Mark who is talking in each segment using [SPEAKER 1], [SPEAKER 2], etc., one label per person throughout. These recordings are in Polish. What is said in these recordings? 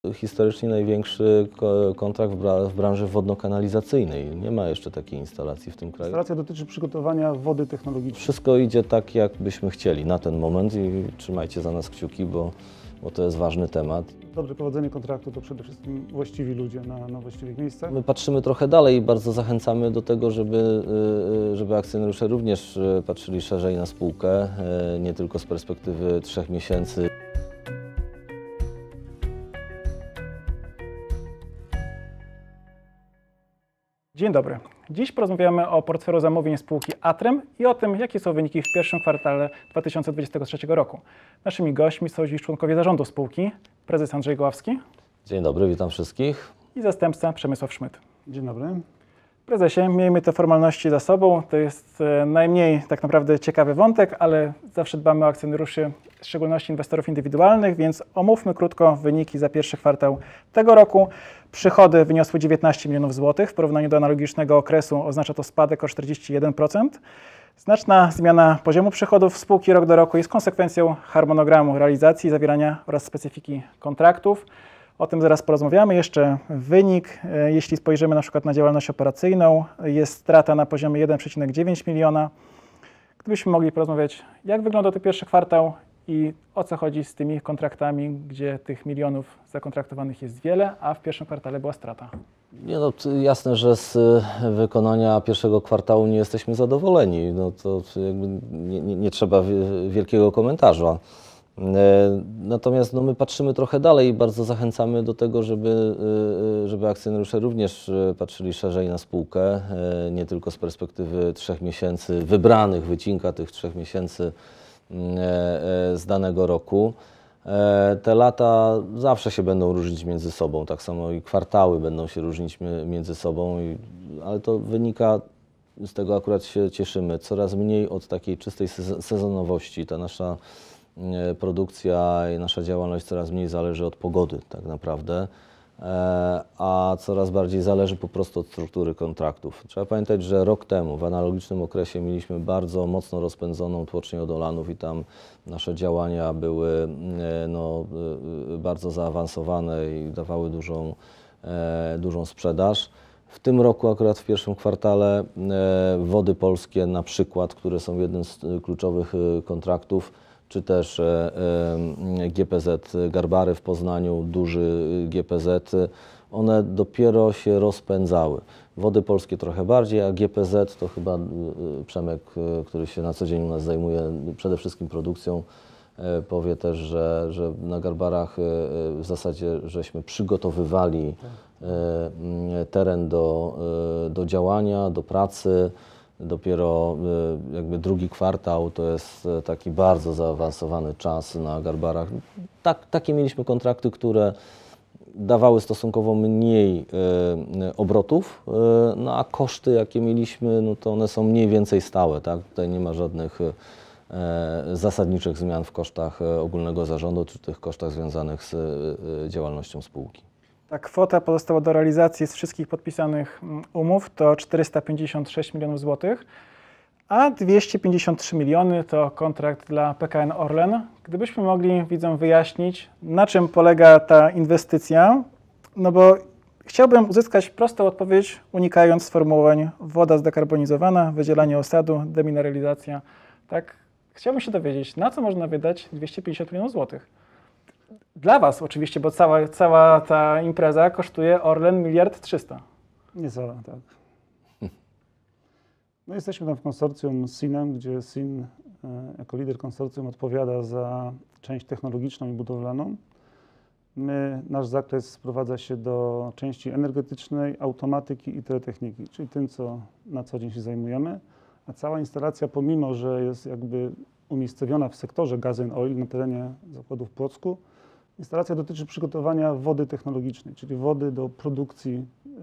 [SPEAKER 1] historycznie największy kontrakt w branży wodno-kanalizacyjnej. Nie ma jeszcze takiej instalacji w tym kraju.
[SPEAKER 2] Instalacja dotyczy przygotowania wody technologicznej.
[SPEAKER 1] Wszystko idzie tak, jak byśmy chcieli na ten moment i trzymajcie za nas kciuki, bo to jest ważny temat.
[SPEAKER 2] Dobre prowadzenie kontraktu to przede wszystkim właściwi ludzie na właściwych miejscach.
[SPEAKER 1] My patrzymy trochę dalej i bardzo zachęcamy do tego, żeby akcjonariusze również patrzyli szerzej na spółkę, nie tylko z perspektywy 3 miesięcy.
[SPEAKER 3] Dzień dobry. Dziś porozmawiamy o portfelu zamówień spółki Atrem i o tym, jakie są wyniki w pierwszym kwartale 2023 roku. Naszymi gośćmi są dziś członkowie zarządu spółki, prezes Andrzej Goławski.
[SPEAKER 1] Dzień dobry, witam wszystkich.
[SPEAKER 3] I zastępca Przemysław Szmyt.
[SPEAKER 2] Dzień dobry.
[SPEAKER 3] Prezesie, miejmy te formalności za sobą. To jest najmniej tak naprawdę ciekawy wątek, ale zawsze dbamy o akcjonariuszy, w szczególności inwestorów indywidualnych, więc omówmy krótko wyniki za pierwszy kwartał tego roku. Przychody wyniosły 19 milionów złotych. W porównaniu do analogicznego okresu oznacza to spadek o 41%. Znaczna zmiana poziomu przychodów spółki rok do roku jest konsekwencją harmonogramu realizacji, zawierania oraz specyfiki kontraktów. O tym zaraz porozmawiamy. Jeszcze wynik, jeśli spojrzymy na przykład na działalność operacyjną, jest strata na poziomie 1,9 miliona. Gdybyśmy mogli porozmawiać, jak wygląda ten pierwszy kwartał i o co chodzi z tymi kontraktami, gdzie tych milionów zakontraktowanych jest wiele, a w pierwszym kwartale była strata.
[SPEAKER 1] Nie, no, jasne, że z wykonania pierwszego kwartału nie jesteśmy zadowoleni. No, to jakby nie trzeba wielkiego komentarza. Natomiast my patrzymy trochę dalej i bardzo zachęcamy do tego, żeby akcjonariusze również patrzyli szerzej na spółkę, nie tylko z perspektywy 3 miesięcy wybranych, wycinka tych 3 miesięcy z danego roku. Te lata zawsze się będą różnić między sobą, tak samo i kwartały będą się różnić między sobą, ale to wynika, z tego akurat się cieszymy, coraz mniej od takiej czystej sezonowości. Ta nasza produkcja i nasza działalność coraz mniej zależy od pogody tak naprawdę, a coraz bardziej zależy po prostu od struktury kontraktów. Trzeba pamiętać, że rok temu w analogicznym okresie mieliśmy bardzo mocno rozpędzoną tłocznię Odolanów i tam nasze działania były bardzo zaawansowane i dawały dużą sprzedaż. W tym roku akurat w pierwszym kwartale Wody Polskie na przykład, które są jednym z kluczowych kontraktów, czy też GPZ Garbary w Poznaniu, duży GPZ, one dopiero się rozpędzały. Wody Polskie trochę bardziej, a GPZ to chyba Przemek, który się na co dzień u nas zajmuje przede wszystkim produkcją, powie też, że na Garbarach w zasadzie żeśmy przygotowywali teren do działania, do pracy. Dopiero jakby drugi kwartał to jest taki bardzo zaawansowany czas na Garbarach. Takie mieliśmy kontrakty, które dawały stosunkowo mniej obrotów, a koszty jakie mieliśmy, to one są mniej więcej stałe. Tak? Tutaj nie ma żadnych zasadniczych zmian w kosztach ogólnego zarządu czy tych kosztach związanych z działalnością spółki.
[SPEAKER 3] Ta kwota pozostała do realizacji z wszystkich podpisanych umów to 456 milionów złotych, a 253 miliony to kontrakt dla PKN Orlen. Gdybyśmy mogli widzom wyjaśnić, na czym polega ta inwestycja, bo chciałbym uzyskać prostą odpowiedź, unikając sformułowań woda zdekarbonizowana, wydzielanie osadu, demineralizacja. Tak, chciałbym się dowiedzieć, na co można wydać 250 milionów złotych. Dla Was oczywiście, bo cała ta impreza kosztuje Orlen 1 300 000 000.
[SPEAKER 2] Niecała, tak. My jesteśmy tam w konsorcjum z SIN-em, gdzie SIN jako lider konsorcjum odpowiada za część technologiczną i budowlaną. Nasz zakres sprowadza się do części energetycznej, automatyki i teletechniki, czyli tym, co na co dzień się zajmujemy. A cała instalacja, pomimo że jest jakby umiejscowiona w sektorze Gas and Oil na terenie zakładu w Płocku, instalacja dotyczy przygotowania wody technologicznej, czyli wody do produkcji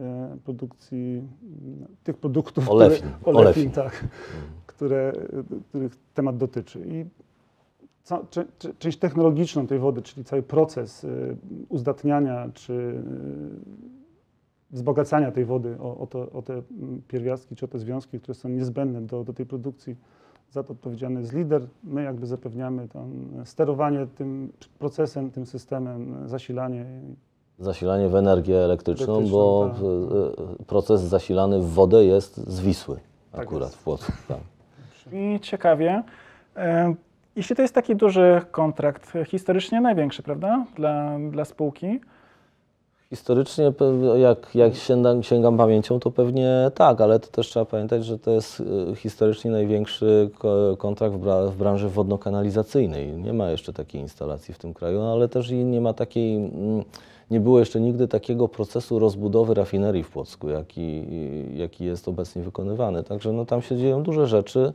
[SPEAKER 2] tych produktów, olefin. Tak, których temat dotyczy. I część technologiczną tej wody, czyli cały proces uzdatniania czy wzbogacania tej wody o te pierwiastki czy o te związki, które są niezbędne do tej produkcji, za to odpowiedzialny jest lider. My jakby zapewniamy tam sterowanie tym procesem, tym systemem, zasilanie.
[SPEAKER 1] Zasilanie w energię elektryczną,
[SPEAKER 2] Elektryczną,
[SPEAKER 1] bo
[SPEAKER 2] tak.
[SPEAKER 1] proces zasilany w wodę jest z Wisły
[SPEAKER 2] Tak
[SPEAKER 1] akurat
[SPEAKER 2] jest.
[SPEAKER 1] w Płocku. Tak.
[SPEAKER 3] I ciekawie, jeśli to jest taki duży kontrakt, historycznie największy, prawda, dla spółki,
[SPEAKER 1] Historycznie, jak sięgam pamięcią, to pewnie tak, ale to też trzeba pamiętać, że to jest historycznie największy kontrakt w branży wodno-kanalizacyjnej. Nie ma jeszcze takiej instalacji w tym kraju, no ale też i nie ma takiej, nie było jeszcze nigdy takiego procesu rozbudowy rafinerii w Płocku, jaki jest obecnie wykonywany. Także no, tam się dzieją duże rzeczy.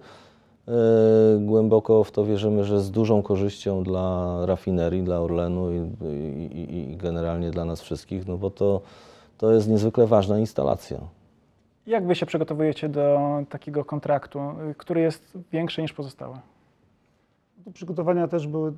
[SPEAKER 1] Głęboko w to wierzymy, że z dużą korzyścią dla rafinerii, dla Orlenu i generalnie dla nas wszystkich, no bo to jest niezwykle ważna instalacja.
[SPEAKER 3] jak Wy się przygotowujecie do takiego kontraktu, który jest większy niż pozostałe?
[SPEAKER 2] Przygotowania też były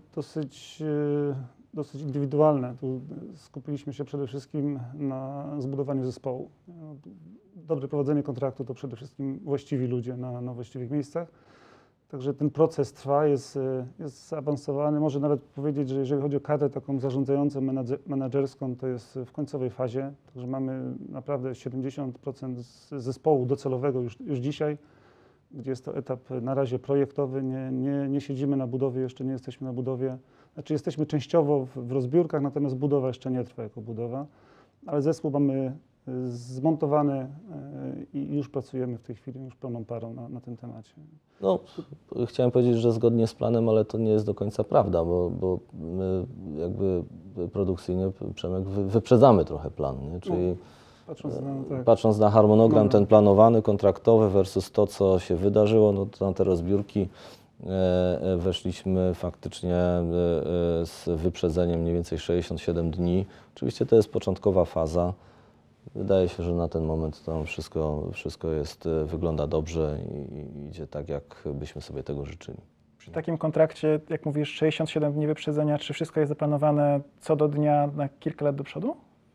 [SPEAKER 2] dosyć indywidualne. Tu skupiliśmy się przede wszystkim na zbudowaniu zespołu. Dobre prowadzenie kontraktu to przede wszystkim właściwi ludzie na właściwych miejscach. Także ten proces trwa, jest zaawansowany. Może nawet powiedzieć, że jeżeli chodzi o kadrę taką zarządzającą, menedżerską, to jest w końcowej fazie. Także mamy naprawdę 70% zespołu docelowego już dzisiaj, gdzie jest to etap na razie projektowy. Nie siedzimy na budowie, jeszcze nie jesteśmy na budowie. Znaczy jesteśmy częściowo w rozbiórkach, natomiast budowa jeszcze nie trwa jako budowa. Ale zespół mamy zmontowany i już pracujemy w tej chwili już pełną parą na tym temacie.
[SPEAKER 1] No, chciałem powiedzieć, że zgodnie z planem, ale to nie jest do końca prawda, bo my jakby produkcyjnie, Przemek, wyprzedzamy trochę plan, nie? Czyli patrząc na harmonogram ten planowany, kontraktowy versus to, co się wydarzyło, no to na te rozbiórki weszliśmy faktycznie z wyprzedzeniem mniej więcej 67 dni. Oczywiście to jest początkowa faza. Wydaje się, że na ten moment to wszystko wygląda dobrze i idzie tak, jak byśmy sobie tego życzyli.
[SPEAKER 3] Przy takim kontrakcie, jak mówisz, 67 dni wyprzedzenia, czy wszystko jest zaplanowane co do dnia na kilka lat do przodu?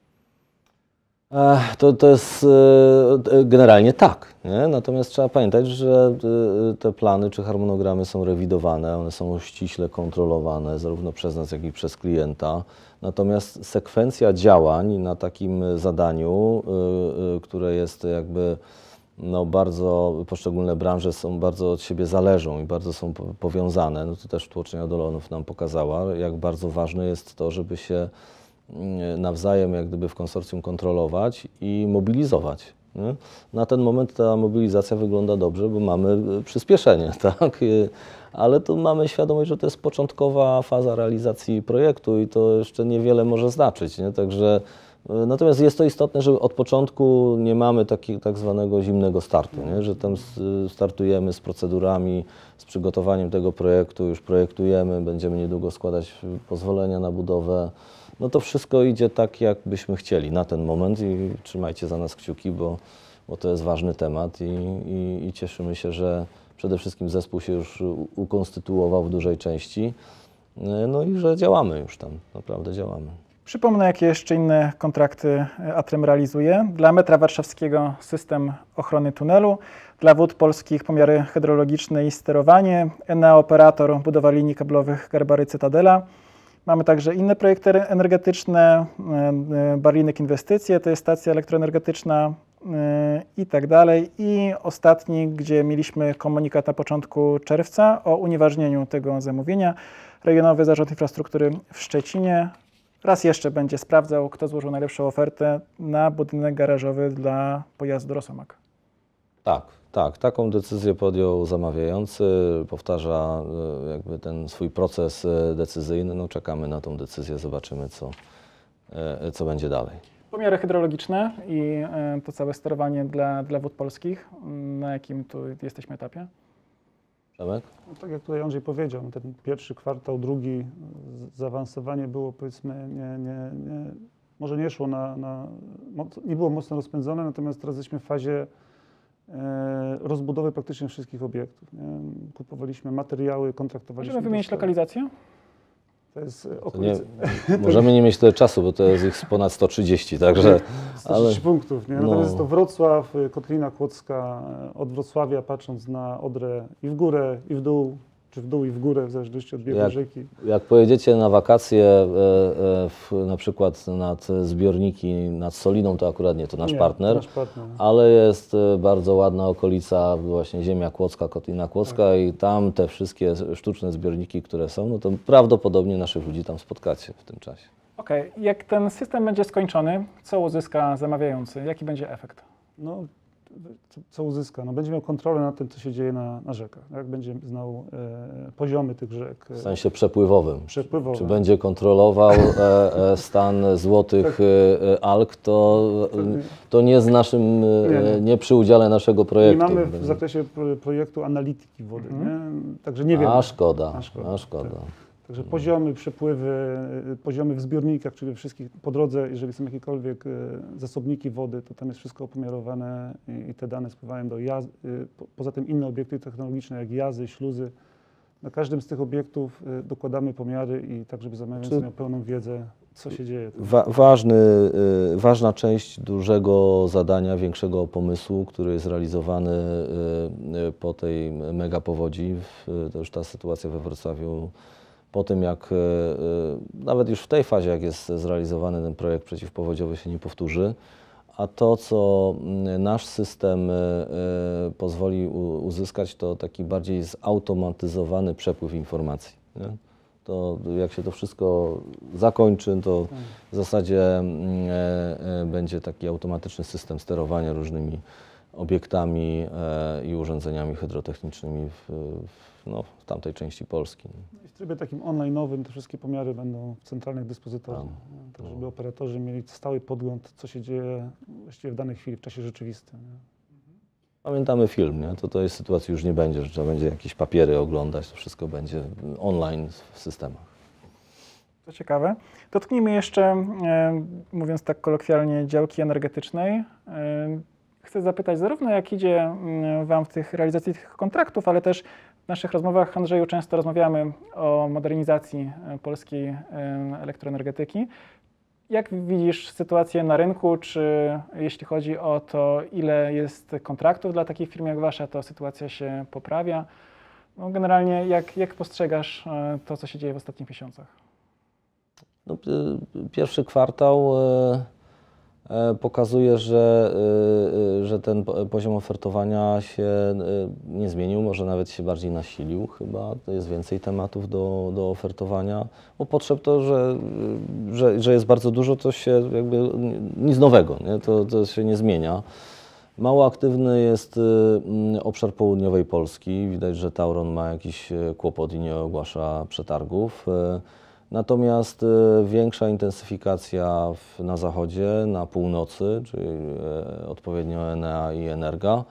[SPEAKER 1] To jest generalnie tak, nie? Natomiast trzeba pamiętać, że te plany czy harmonogramy są rewidowane, one są ściśle kontrolowane zarówno przez nas, jak i przez klienta. Natomiast sekwencja działań na takim zadaniu, które jest jakby bardzo, poszczególne branże są bardzo od siebie zależą i bardzo są powiązane, no to też tłocznia Dolonów nam pokazała, jak bardzo ważne jest to, żeby się nawzajem jak gdyby w konsorcjum kontrolować i mobilizować. Nie? Na ten moment ta mobilizacja wygląda dobrze, bo mamy przyspieszenie, tak? Ale tu mamy świadomość, że to jest początkowa faza realizacji projektu i to jeszcze niewiele może znaczyć. Nie? Także, natomiast jest to istotne, że od początku nie mamy tak zwanego zimnego startu, nie? Że tam startujemy z procedurami, z przygotowaniem tego projektu, już projektujemy, będziemy niedługo składać pozwolenia na budowę. No to wszystko idzie tak, jak byśmy chcieli na ten moment i trzymajcie za nas kciuki, bo to jest ważny temat i cieszymy się, że przede wszystkim zespół się już ukonstytuował w dużej części, no i że działamy już tam, naprawdę działamy.
[SPEAKER 3] Przypomnę, jakie jeszcze inne kontrakty Atrem realizuje. Dla metra warszawskiego system ochrony tunelu, dla Wód Polskich pomiary hydrologiczne i sterowanie, Enea Operator budowa linii kablowych Garbary Cytadela. Mamy także inne projekty energetyczne, Barlinek Inwestycje, to jest stacja elektroenergetyczna i tak dalej. I ostatni, gdzie mieliśmy komunikat na początku czerwca o unieważnieniu tego zamówienia, Regionowy Zarząd Infrastruktury w Szczecinie raz jeszcze będzie sprawdzał, kto złożył najlepszą ofertę na budynek garażowy dla pojazdu Rosomak.
[SPEAKER 1] Tak, taką decyzję podjął zamawiający, powtarza jakby ten swój proces decyzyjny, no czekamy na tą decyzję, zobaczymy co będzie dalej.
[SPEAKER 3] Pomiary hydrologiczne i to całe sterowanie dla Wód Polskich, na jakim tu jesteśmy etapie?
[SPEAKER 1] Przemek?
[SPEAKER 2] No, tak jak tutaj Andrzej powiedział, ten pierwszy kwartał, drugi, zaawansowanie było powiedzmy, może nie szło nie było mocno rozpędzone, natomiast teraz jesteśmy w fazie rozbudowy praktycznie wszystkich obiektów. Nie? Kupowaliśmy materiały, kontraktowaliśmy.
[SPEAKER 3] Możemy wymienić lokalizację?
[SPEAKER 2] To jest okolice.
[SPEAKER 1] Możemy nie mieć tyle czasu, bo to jest ich ponad 130, także...
[SPEAKER 2] 130 punktów, nie? Natomiast jest to Wrocław, Kotlina Kłodzka, od Wrocławia patrząc na Odrę i w górę, i w dół, czy w dół i w górę, w zależności od biegu rzeki.
[SPEAKER 1] Jak pojedziecie na wakacje na przykład nad zbiorniki, nad Soliną, to akurat nie, to nasz partner, ale jest bardzo ładna okolica, właśnie Ziemia Kłodzka, Kotlina Kłodzka i tam te wszystkie sztuczne zbiorniki, które są, no to prawdopodobnie naszych ludzi tam spotkacie w tym czasie.
[SPEAKER 3] Okej, jak ten system będzie skończony, co uzyska zamawiający? Jaki będzie efekt?
[SPEAKER 2] No, co uzyska? No, będzie miał kontrolę nad tym, co się dzieje na rzekach. Jak będzie znał poziomy tych rzek.
[SPEAKER 1] W sensie przepływowym.
[SPEAKER 2] Przepływowym.
[SPEAKER 1] Czy będzie kontrolował stan złotych alg, to nie z naszym, nie przy udziale naszego projektu.
[SPEAKER 2] Nie mamy w zakresie projektu analityki wody, nie? Także nie wiemy.
[SPEAKER 1] A szkoda.
[SPEAKER 2] Tak. Także poziomy, przepływy, poziomy w zbiornikach, czyli wszystkich po drodze, jeżeli są jakiekolwiek zasobniki wody, to tam jest wszystko opomiarowane i te dane spływają do jazy. Poza tym inne obiekty technologiczne jak jazy, śluzy. Na każdym z tych obiektów dokładamy pomiary i tak, żeby zamawiający miał pełną wiedzę, co się dzieje.
[SPEAKER 1] Ważna część dużego zadania, większego pomysłu, który jest realizowany po tej mega powodzi, to już ta sytuacja we Wrocławiu, po tym jak nawet już w tej fazie, jak jest zrealizowany ten projekt przeciwpowodziowy, się nie powtórzy, a to, co nasz system pozwoli uzyskać, to taki bardziej zautomatyzowany przepływ informacji. Nie? To jak się to wszystko zakończy, to w zasadzie będzie taki automatyczny system sterowania różnymi obiektami i urządzeniami hydrotechnicznymi w tamtej części Polski.
[SPEAKER 2] W trybie takim online'owym te wszystkie pomiary będą w centralnych dyspozytorach, tak żeby operatorzy mieli stały podgląd, co się dzieje właściwie w danej chwili, w czasie rzeczywistym. Nie?
[SPEAKER 1] Pamiętamy film, nie? To tej sytuacji już nie będzie, że trzeba będzie jakieś papiery oglądać, to wszystko będzie online w systemach.
[SPEAKER 3] To ciekawe. Dotknijmy jeszcze, mówiąc tak kolokwialnie, działki energetycznej. Chcę zapytać, zarówno jak idzie Wam w tych realizacji tych kontraktów, ale też w naszych rozmowach, Andrzeju, często rozmawiamy o modernizacji polskiej elektroenergetyki. Jak widzisz sytuację na rynku, czy jeśli chodzi o to, ile jest kontraktów dla takich firm jak Wasza, to sytuacja się poprawia? No, generalnie jak postrzegasz to, co się dzieje w ostatnich miesiącach?
[SPEAKER 1] No, pierwszy kwartał pokazuje, że ten poziom ofertowania się nie zmienił, może nawet się bardziej nasilił chyba. To jest więcej tematów do ofertowania. Bo potrzeb to, że jest bardzo dużo, to się jakby nic nowego, nie? To się nie zmienia. Mało aktywny jest obszar południowej Polski. Widać, że Tauron ma jakiś kłopot i nie ogłasza przetargów. Natomiast większa intensyfikacja na zachodzie, na północy, czyli odpowiednio Enea i Energa.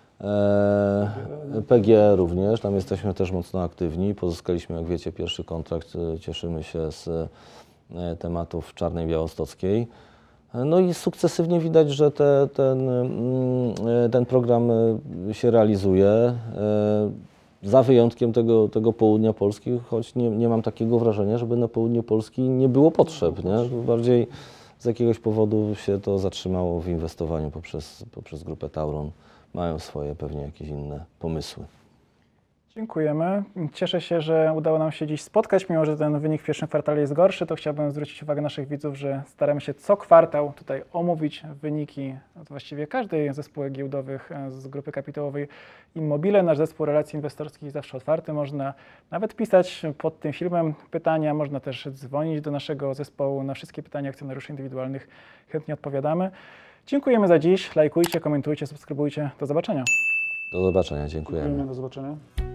[SPEAKER 1] PGE również, tam jesteśmy też mocno aktywni. Pozyskaliśmy, jak wiecie, pierwszy kontrakt, cieszymy się z tematów Czarnej Białostockiej. No i sukcesywnie widać, że ten program się realizuje. Za wyjątkiem tego południa Polski, choć nie mam takiego wrażenia, żeby na południu Polski nie było potrzeb. Nie? Bardziej z jakiegoś powodu się to zatrzymało w inwestowaniu poprzez grupę Tauron. Mają swoje pewnie jakieś inne pomysły.
[SPEAKER 3] Dziękujemy. Cieszę się, że udało nam się dziś spotkać, mimo że ten wynik w pierwszym kwartale jest gorszy, to chciałbym zwrócić uwagę naszych widzów, że staramy się co kwartał tutaj omówić wyniki właściwie każdej z zespołów giełdowych z grupy kapitałowej Immobile. Nasz zespół relacji inwestorskich zawsze otwarty. Można nawet pisać pod tym filmem pytania, można też dzwonić do naszego zespołu. Na wszystkie pytania akcjonariuszy indywidualnych chętnie odpowiadamy. Dziękujemy za dziś. Lajkujcie, komentujcie, subskrybujcie. Do zobaczenia.
[SPEAKER 1] Do zobaczenia, dziękujemy.
[SPEAKER 2] Do zobaczenia.